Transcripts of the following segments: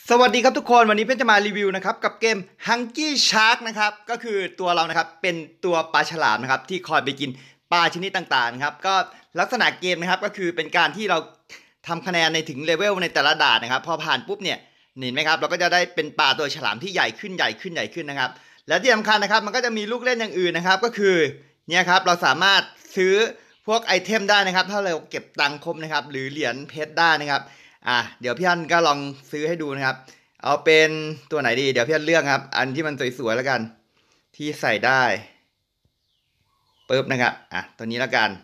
สวัสดีครับทุกคนวันนี้เพื่อนจะมารีวิวนะครับกับเกม Hungry Shark นะครับก็คือตัวเรานะครับเป็นตัวปลาฉลามนะครับที่คอยไปกินปลาชนิดต่างๆนะครับก็ลักษณะเกมนะครับก็คือเป็นการที่เราทำคะแนนในถึงเลเวลในแต่ละด่านนะครับพอผ่านปุ๊บเนี่ยเห็นไหมครับเราก็จะได้เป็นปลาตัวฉลามที่ใหญ่ขึ้นใหญ่ขึ้นใหญ่ขึ้นนะครับและที่สำคัญนะครับมันก็จะมีลูกเล่นอย่างอื่นนะครับก็คือเนี่ยครับเราสามารถซื้อพวกไอเทมได้นะครับถ้าเราเก็บตังค์ครบนะครับหรือเหรียญเพชรได้นะครับเดี๋ยวพี่อันก็ลองซื้อให้ดูนะครับเอาเป็นตัวไหนดีเดี๋ยวพี่อันเลือกครับอันที่มันสวยๆแล้วกันที่ใส่ได้ปึ๊บนะครับตัวนี้แล้วกัน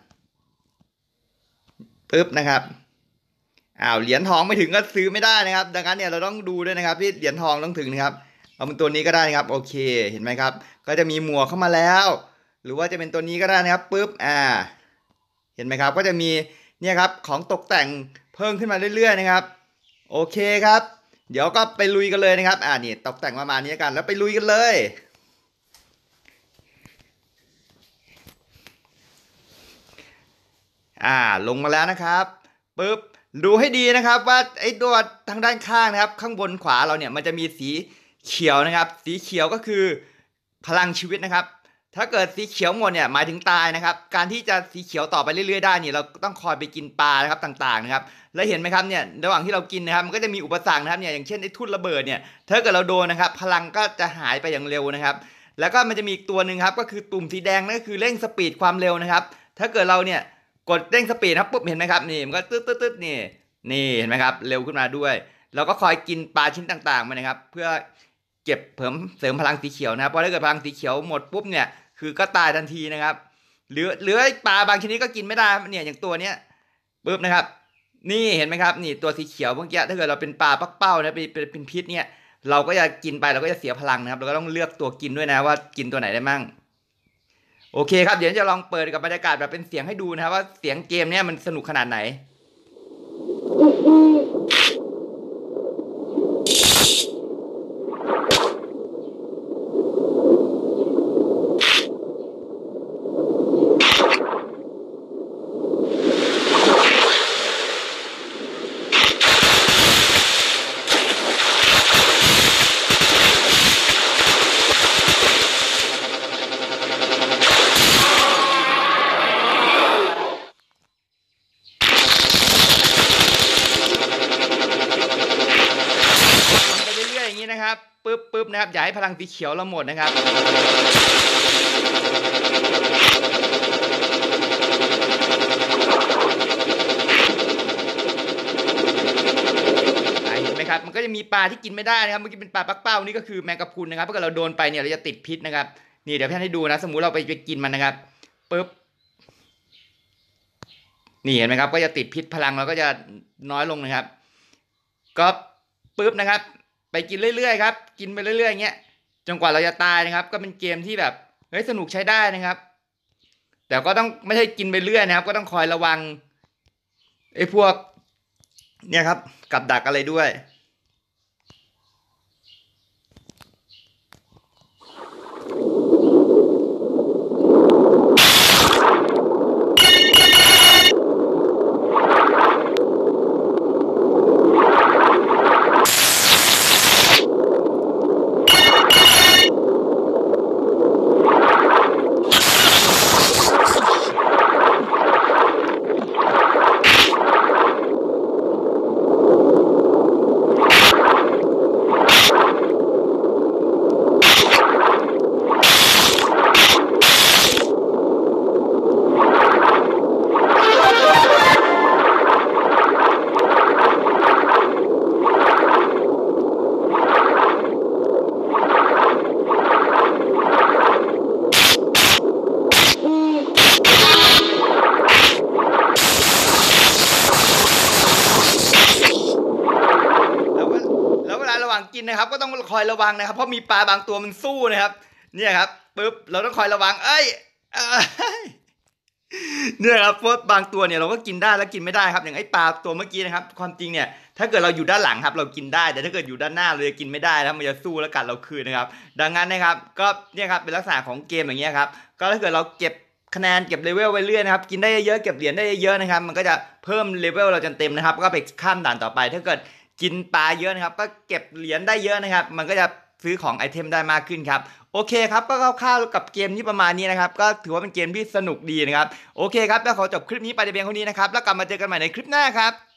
ปึ๊บนะครับเหรียญทองไม่ถึงก็ซื้อไม่ได้นะครับดังนั้นเนี่ยเราต้องดูด้วยนะครับที่เหรียญทองต้องถึงนะครับเอาเป็นตัวนี้ก็ได้นะครับโอเคเห็นไหมครับก็จะมีหมวกเข้ามาแล้วหรือว่าจะเป็นตัวนี้ก็ได้นะครับปึ๊บเห็นไหมครับก็จะมีเนี่ยครับของตกแต่งเพิ่มขึ้นมาเรื่อยๆนะครับโอเคครับเดี๋ยวก็ไปลุยกันเลยนะครับนี่ตกแต่งประมาณนี้กันแล้วไปลุยกันเลยลงมาแล้วนะครับปึ๊บดูให้ดีนะครับว่าไอ้ตัวทางด้านข้างนะครับข้างบนขวาเราเนี่ยมันจะมีสีเขียวนะครับสีเขียวก็คือพลังชีวิตนะครับถ้าเกิดสีเขียวหมดเนี่ยหมายถึงตายนะครับการที่จะสีเขียวต่อไปเรื่อยๆได้เนี่ยเราต้องคอยไปกินปลานะครับต่างๆนะครับแล้วเห็นไหมครับเนี่ยระหว่างที่เรากินนะครับมันก็จะมีอุปสรรคนะครับเนี่ยอย่างเช่นไอ้ทุ่นระเบิดเนี่ยถ้าเกิดเราโดนนะครับพลังก็จะหายไปอย่างเร็วนะครับแล้วก็มันจะมีอีกตัวหนึ่งครับก็คือตุ่มสีแดงนั่นก็คือเร่งสปีดความเร็วนะครับถ้าเกิดเราเนี่ยกดเร่งสปีดครับปุ๊บเห็นไหมครับนี่มันก็ตึ๊ดนี่เห็นไหมครับเร็วขึ้นมาด้วยเราก็คอยกินปลาชิ้นต่างๆมานะครับเพื่อเก็บเสริมพลังสีเขียวนะครับเพราะถ้าเกิดพลังสีเขียวหมดปุ๊บเนี่ยคือก็ตายทันทีนะครับหรือปลาบางชนิดก็กินไม่ได้เนี่ยอย่างตัวเนี้ยปุ๊บนะครับนี่เห็นไหมครับนี่ตัวสีเขียวเมื่อกี้ถ้าเกิดเราเป็นปลาปักเป้านะเป็นพิษเนี่ยเราก็จะกินไปเราก็จะเสียพลังนะครับเราก็ต้องเลือกตัวกินด้วยนะว่ากินตัวไหนได้มั่งโอเคครับเดี๋ยวจะลองเปิดกับบรรยากาศแบบเป็นเสียงให้ดูนะครับว่าเสียงเกมเนี้ยมันสนุกขนาดไหนอย่างนี้นะครับปึ๊บนะครับอย่าให้พลังสีเขียวเราหมดนะครับเห็นไหมครับมันก็จะมีปลาที่กินไม่ได้นะครับเมื่อกี้เป็นปลาปักเป้านี่ก็คือแมงกะพรุนนะครับถ้าเกิดเราโดนไปเนี่ยเราจะติดพิษนะครับนี่เดี๋ยวพี่ให้ดูนะสมมุติเราไปกินมันนะครับปึ๊บนี่เห็นไหมครับก็จะติดพิษพลังเราก็จะน้อยลงนะครับก็ปึ๊บนะครับไปกินเรื่อยๆครับกินไปเรื่อยๆอย่างเงี้ยจนกว่าเราจะตายนะครับก็เป็นเกมที่แบบเฮ้ยสนุกใช้ได้นะครับแต่ก็ต้องไม่ใช่กินไปเรื่อยนะครับก็ต้องคอยระวังไอ้พวกเนี่ยครับกับดักอะไรด้วยระหว่างกินนะครับก็ต้องคอยระวังนะครับเพราะมีปลาบางตัวมันสู้นะครับเนี่ยครับปึ๊บเราต้องคอยระวังเนี่ยครับเพราะบางตัวเนี่ยเราก็กินได้แล้วกินไม่ได้ครับอย่างไอ้ปลาตัวเมื่อกี้นะครับความจริงเนี่ยถ้าเกิดเราอยู่ด้านหลังครับเรากินได้แต่ถ้าเกิดอยู่ด้านหน้าเราจะกินไม่ได้แล้วมันจะสู้แล้วกัดเราคืนนะครับดังนั้นนะครับก็เนี่ยครับเป็นลักษณะของเกมอย่างเงี้ยครับก็ถ้าเกิดเราเก็บคะแนนเก็บเลเวลไว้เรื่อยนะครับกินได้เยอะเก็บเหรียญได้เยอะนะครับมันก็จะเพิ่มเลเวลเราจนเต็มนะครับก็ไปข้ามด่านต่อไปถ้าเกิดกินปลาเยอะนะครับก็เก็บเหรียญได้เยอะนะครับมันก็จะซื้อของไอเทมได้มากขึ้นครับโอเคครับก็คร่าวๆกับเกมนี้ประมาณนี้นะครับก็ถือว่าเป็นเกมที่สนุกดีนะครับโอเคครับแล้วขอจบคลิปนี้ไปแต่เพียงเท่านี้นะครับแล้วกลับมาเจอกันใหม่ในคลิปหน้าครับ